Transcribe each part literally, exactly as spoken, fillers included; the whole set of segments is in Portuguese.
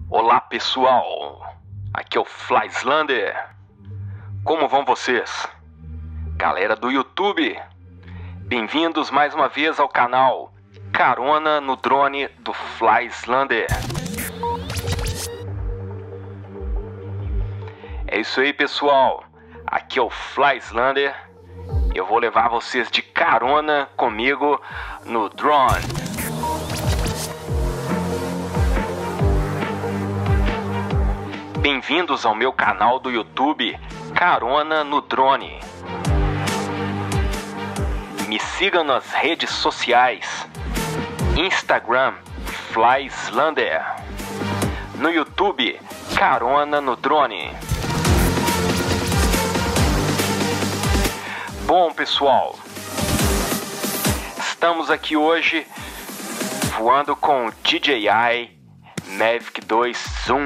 Olá pessoal, aqui é o Flyslander. Como vão vocês? Galera do YouTube, bem-vindos mais uma vez ao canal Carona no Drone do Flyslander. É isso aí pessoal, aqui é o Flyslander. Eu vou levar vocês de carona comigo no drone. Bem-vindos ao meu canal do YouTube Carona no Drone. Me sigam nas redes sociais: Instagram Flyslander, no YouTube Carona no Drone. Bom pessoal, estamos aqui hoje voando com o D J I Mavic dois Zoom.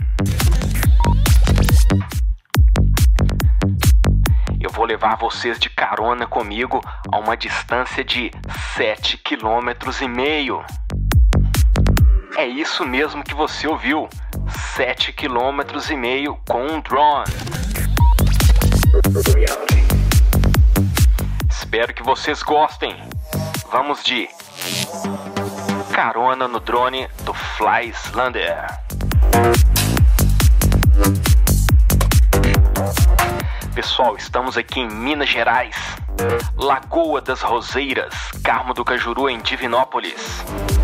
Eu vou levar vocês de carona comigo a uma distância de sete quilômetros e meio. É isso mesmo que você ouviu, sete quilômetros e meio com um drone. Espero que vocês gostem. Vamos de carona no drone do Flyslander. Pessoal, estamos aqui em Minas Gerais, Lagoa das Roseiras, Carmo do Cajuru, em Divinópolis.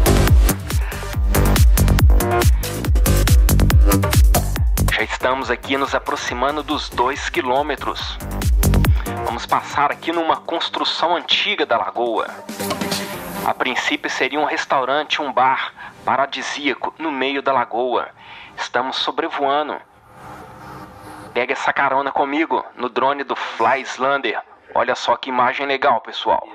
Já estamos aqui nos aproximando dos dois quilômetros. Vamos passar aqui numa construção antiga da lagoa. A princípio seria um restaurante, um bar paradisíaco no meio da lagoa. Estamos sobrevoando. Pega essa carona comigo no drone do Flyslander. Olha só que imagem legal, pessoal.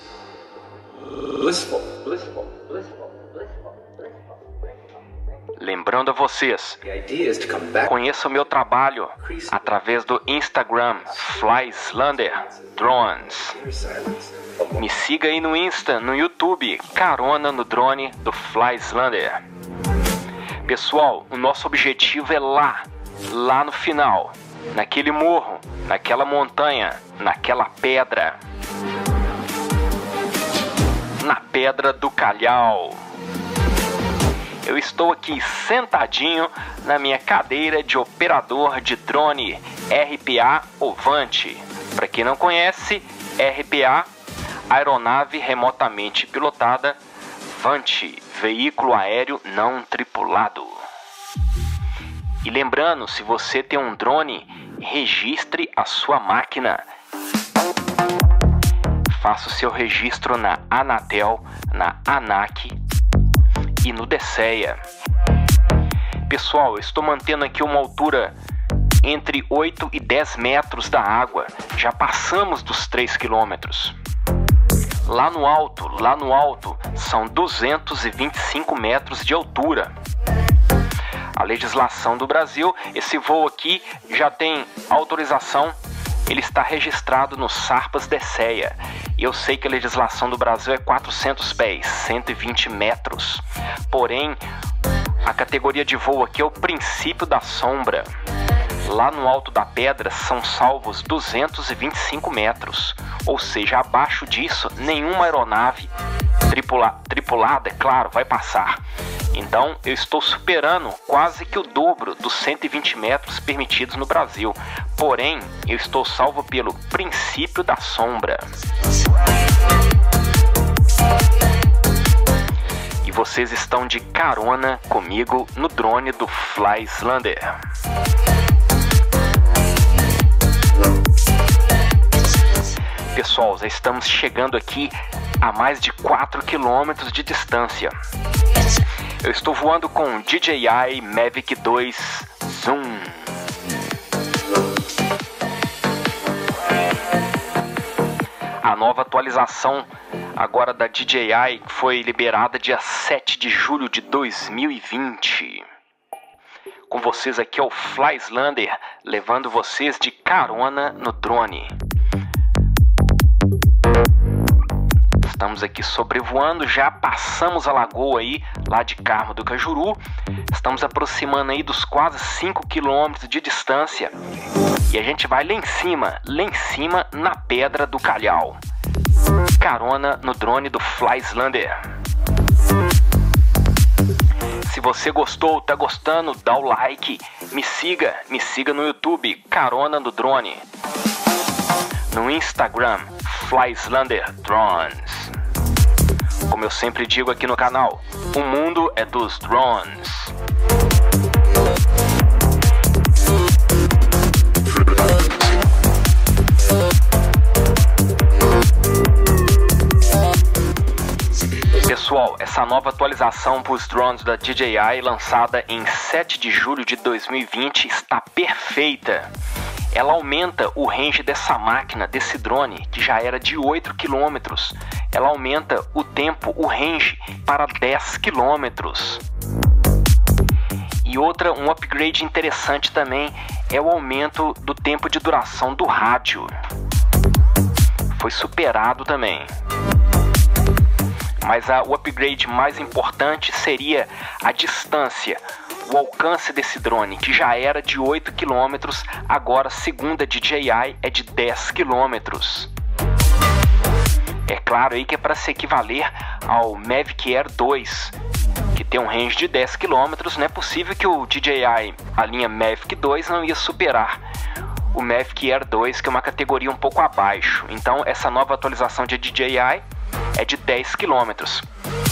Lembrando a vocês, conheça o meu trabalho através do Instagram Flyslander Drones. Me siga aí no Insta, no YouTube, Carona no Drone do Flyslander. Pessoal, o nosso objetivo é lá, lá no final, naquele morro, naquela montanha, naquela pedra, na Pedra do Calhau. Eu estou aqui sentadinho na minha cadeira de operador de drone R P A Ovante. Para quem não conhece, R P A, aeronave remotamente pilotada, Vante, veículo aéreo não tripulado. E lembrando, se você tem um drone, registre a sua máquina. Faça o seu registro na Anatel, na ANAC e no DSEA. Pessoal, eu estou mantendo aqui uma altura entre oito e dez metros da água. Já passamos dos três quilômetros. Lá no alto, lá no alto, são duzentos e vinte e cinco metros de altura. A legislação do Brasil, esse voo aqui já tem autorização, ele está registrado no Sarpas DSEA. Eu sei que a legislação do Brasil é quatrocentos pés, cento e vinte metros. Porém, a categoria de voo aqui é o princípio da sombra. Lá no alto da pedra são salvos duzentos e vinte e cinco metros. Ou seja, abaixo disso, nenhuma aeronave tripula, tripulada, é claro, vai passar. Então, eu estou superando quase que o dobro dos cento e vinte metros permitidos no Brasil. Porém, eu estou salvo pelo princípio da sombra. E vocês estão de carona comigo no drone do Flyslander. Pessoal, já estamos chegando aqui a mais de quatro quilômetros de distância. Eu estou voando com o D J I Mavic dois Zoom. A nova atualização agora da D J I foi liberada dia sete de julho de dois mil e vinte. Com vocês aqui é o Flyslander, levando vocês de carona no drone. Estamos aqui sobrevoando, já passamos a lagoa aí, lá de Carmo do Cajuru. Estamos aproximando aí dos quase cinco quilômetros de distância. E a gente vai lá em cima, lá em cima na Pedra do Calhau. Carona no drone do Flaislander. Se você gostou, tá gostando, dá o like, me siga, me siga no YouTube, Carona no Drone. No Instagram, Flaislander Drones. Como eu sempre digo aqui no canal, o mundo é dos drones. Pessoal, essa nova atualização para os drones da D J I, lançada em sete de julho de dois mil e vinte, está perfeita. Ela aumenta o range dessa máquina, desse drone, que já era de oito quilômetros. Ela aumenta o tempo, o range, para dez quilômetros. E outra, um upgrade interessante também, é o aumento do tempo de duração do rádio. Foi superado também. Mas a, o upgrade mais importante seria a distância, o alcance desse drone, que já era de oito quilômetros, agora, segundo a D J I, é de dez quilômetros. É claro aí que é para se equivaler ao Mavic Air dois, que tem um range de dez quilômetros. Não é possível que o D J I, a linha Mavic dois, não ia superar o Mavic Air dois, que é uma categoria um pouco abaixo. Então, essa nova atualização de D J I é de dez quilômetros.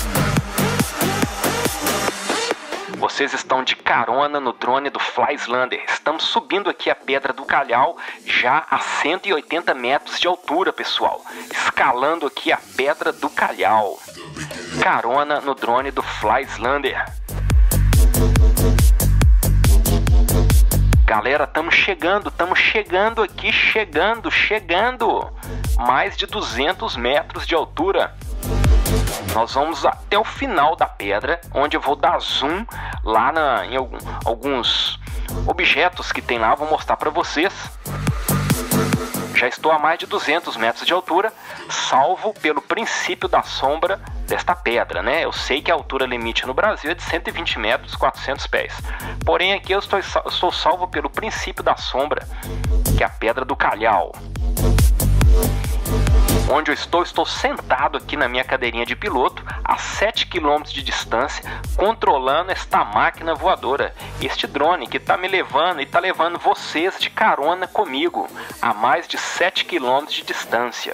Vocês estão de carona no drone do Flaislander. Estamos subindo aqui a Pedra do Calhau, já a cento e oitenta metros de altura, pessoal. Escalando aqui a Pedra do Calhau. Carona no drone do Flaislander. Galera, estamos chegando, estamos chegando aqui, chegando, chegando. Mais de duzentos metros de altura. Nós vamos até o final da pedra, onde eu vou dar zoom lá na, em algum, alguns objetos que tem lá. Vou mostrar para vocês. Já estou a mais de duzentos metros de altura, salvo pelo princípio da sombra desta pedra, né? Eu sei que a altura limite no Brasil é de cento e vinte metros, quatrocentos pés. Porém, aqui eu estou, eu estou salvo pelo princípio da sombra, que é a Pedra do Calhau. Onde eu estou, estou sentado aqui na minha cadeirinha de piloto, a sete quilômetros de distância, controlando esta máquina voadora, este drone que está me levando e está levando vocês de carona comigo, a mais de sete quilômetros de distância.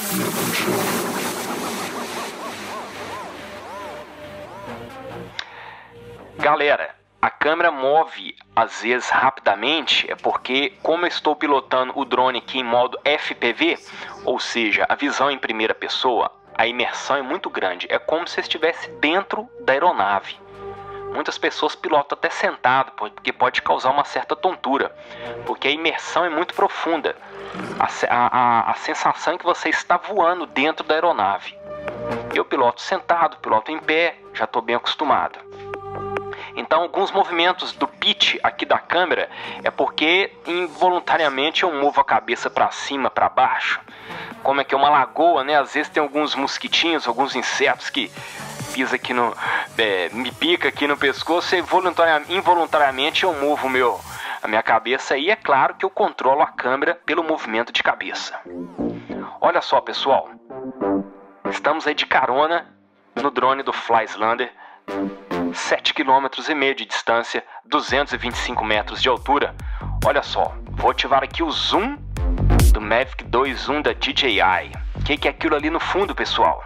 Galera, a câmera move às vezes rapidamente, é porque, como eu estou pilotando o drone aqui em modo F P V, ou seja, a visão em primeira pessoa, a imersão é muito grande, é como se estivesse dentro da aeronave. Muitas pessoas pilotam até sentado, porque pode causar uma certa tontura, porque a imersão é muito profunda. A, a, a sensação é que você está voando dentro da aeronave. Eu piloto sentado, piloto em pé, já estou bem acostumado. Então, alguns movimentos do pitch aqui da câmera é porque involuntariamente eu movo a cabeça para cima, para baixo. Como é que é uma lagoa, né? Às vezes tem alguns mosquitinhos, alguns insetos que pisa aqui no, é, me pica aqui no pescoço, e involuntariamente, involuntariamente eu movo meu, a minha cabeça, e é claro que eu controlo a câmera pelo movimento de cabeça. Olha só, pessoal, estamos aí de carona no drone do Flaislander. sete quilômetros e meio de distância, duzentos e vinte e cinco metros de altura. Olha só, vou ativar aqui o zoom do Mavic dois Zoom da D J I. O que, que é aquilo ali no fundo, pessoal?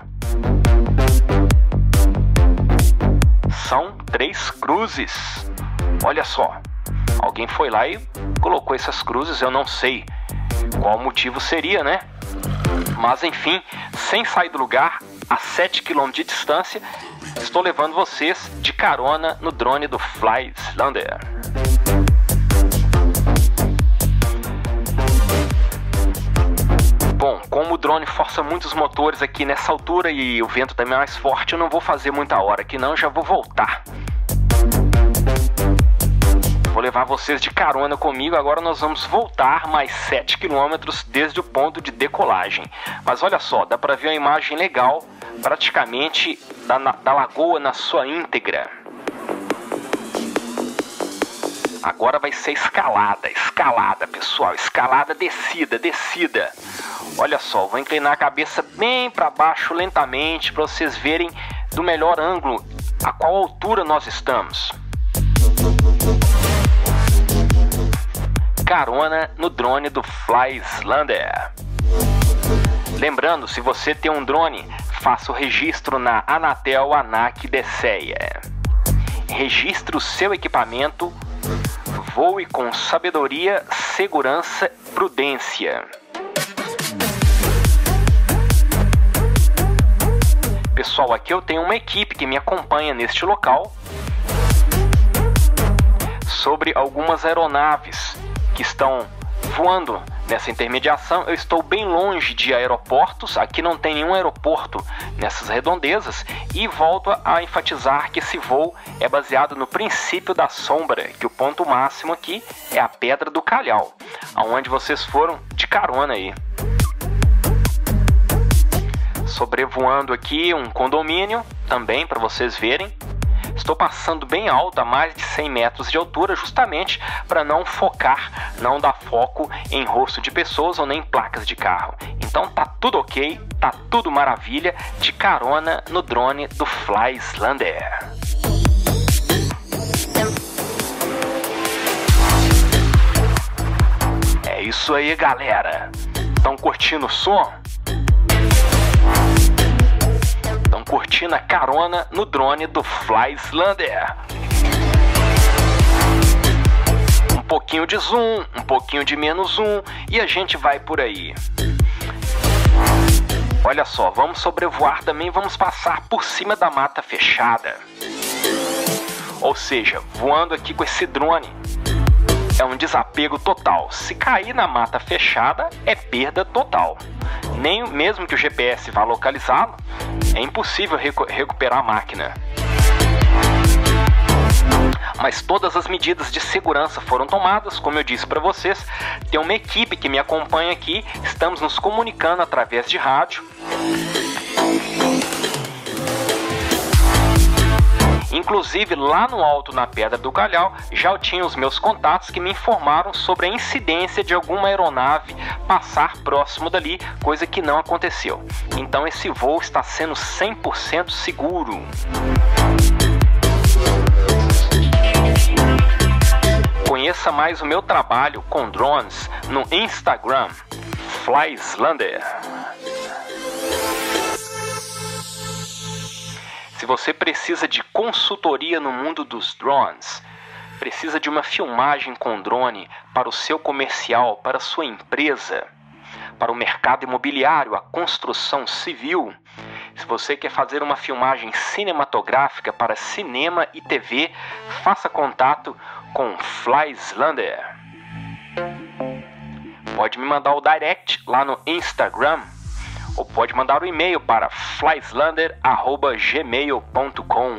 São três cruzes. Olha só, alguém foi lá e colocou essas cruzes, eu não sei qual o motivo seria, né? Mas enfim, sem sair do lugar, a sete quilômetros de distância, estou levando vocês de carona no drone do Flaislander. Bom, como o drone força muitos motores aqui nessa altura e o vento também é mais forte, eu não vou fazer muita hora aqui não, já vou voltar. Vou levar vocês de carona comigo. Agora nós vamos voltar mais sete quilômetros desde o ponto de decolagem. Mas olha só, dá para ver uma imagem legal praticamente da, da lagoa na sua íntegra. Agora vai ser escalada, escalada, pessoal, escalada, descida, descida. Olha só, vou inclinar a cabeça bem para baixo lentamente para vocês verem do melhor ângulo a qual altura nós estamos. Carona no drone do Flyislander. Lembrando, se você tem um drone, faça o registro na Anatel ANAC DECEA. Registre o seu equipamento, voe com sabedoria, segurança, prudência. Pessoal, aqui eu tenho uma equipe que me acompanha neste local sobre algumas aeronaves que estão voando nessa intermediação. Eu estou bem longe de aeroportos, aqui não tem nenhum aeroporto nessas redondezas, e volto a enfatizar que esse voo é baseado no princípio da sombra, que o ponto máximo aqui é a Pedra do Calhau, aonde vocês foram de carona aí. Sobrevoando aqui um condomínio também para vocês verem. Estou passando bem alto, a mais de cem metros de altura, justamente para não focar, não dar foco em rosto de pessoas ou nem placas de carro. Então tá tudo ok, tá tudo maravilha, de carona no drone do Flyislander. É isso aí, galera. Estão curtindo o som? Estão curtindo a carona no drone do Flyislander. Um pouquinho de zoom, um pouquinho de menos zoom, e a gente vai por aí. Olha só, vamos sobrevoar também, vamos passar por cima da mata fechada. Ou seja, voando aqui com esse drone é um desapego total. Se cair na mata fechada, é perda total. Nem mesmo que o G P S vá localizá-lo, é impossível recu- recuperar a máquina. Mas todas as medidas de segurança foram tomadas, como eu disse para vocês. Tem uma equipe que me acompanha aqui, estamos nos comunicando através de rádio. Inclusive, lá no alto, na Pedra do Calhau, já eu tinha os meus contatos que me informaram sobre a incidência de alguma aeronave passar próximo dali, coisa que não aconteceu. Então esse voo está sendo cem por cento seguro. Conheça mais o meu trabalho com drones no Instagram, Flyislander. Se você precisa de consultoria no mundo dos drones, precisa de uma filmagem com drone para o seu comercial, para a sua empresa, para o mercado imobiliário, a construção civil, se você quer fazer uma filmagem cinematográfica para cinema e T V, faça contato com Flyislander. Pode me mandar o direct lá no Instagram, ou pode mandar o e-mail para flyislander arroba gmail ponto com.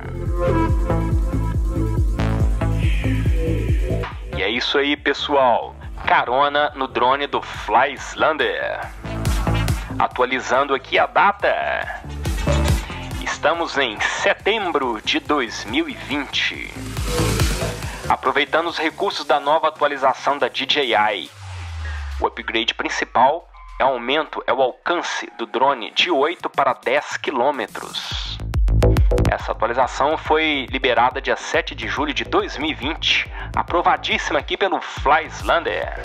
E é isso aí, pessoal. Carona no drone do Flyislander. Atualizando aqui a data. Estamos em setembro de dois mil e vinte. Aproveitando os recursos da nova atualização da D J I. O upgrade principal é o aumento, é o alcance do drone de oito para dez quilômetros. Essa atualização foi liberada dia sete de julho de dois mil e vinte, aprovadíssima aqui pelo Flyislander.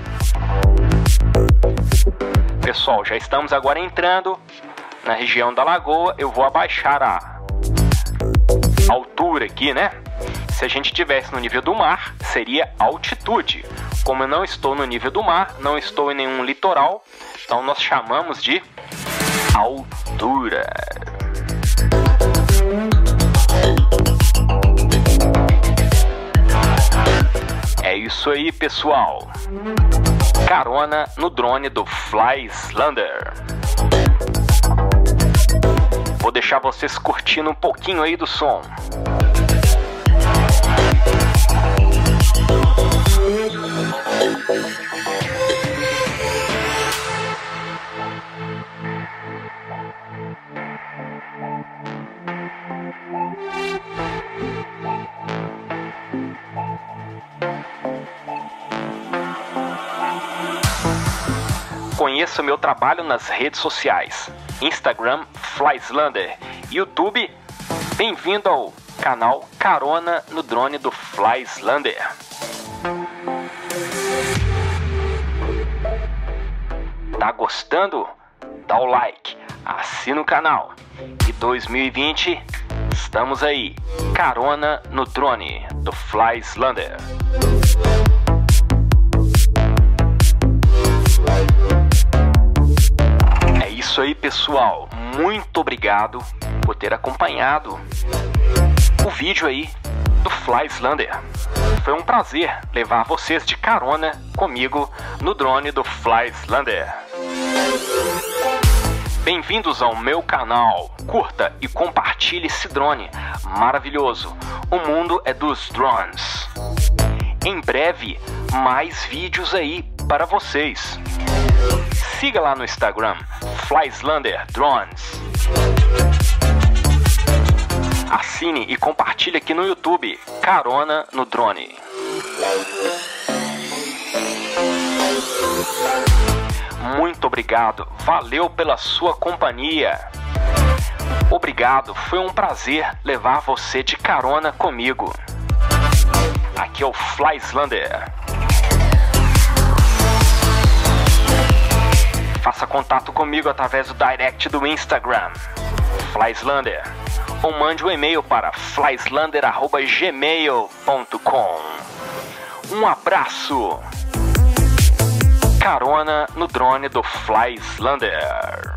Pessoal, já estamos agora entrando na região da lagoa. Eu vou abaixar a altura aqui, né? Se a gente estivesse no nível do mar, seria altitude. Como eu não estou no nível do mar, não estou em nenhum litoral, então nós chamamos de altura. É isso aí, pessoal. Carona no drone do Flyislander. Vou deixar vocês curtindo um pouquinho aí do som. Conheça meu trabalho nas redes sociais: Instagram, Flyslander, YouTube. Bem-vindo ao canal Carona no Drone do Flyslander. Tá gostando? Dá o like, assina o canal. E dois mil e vinte, estamos aí, Carona no Drone do Flyslander. É isso aí, pessoal. Muito obrigado por ter acompanhado o vídeo aí do Flyslander. Foi um prazer levar vocês de carona comigo no drone do Flyslander. Bem-vindos ao meu canal. Curta e compartilhe esse drone maravilhoso. O mundo é dos drones. Em breve, mais vídeos aí para vocês. Siga lá no Instagram, Flyslander Drones. Assine e compartilhe aqui no YouTube, Carona no Drone. Muito obrigado, valeu pela sua companhia. Obrigado, foi um prazer levar você de carona comigo. Aqui é o Flyslander. Faça contato comigo através do direct do Instagram, Flyslander, ou mande um e-mail para flyslander arroba gmail ponto com. Um abraço. Carona no drone do Flyslander.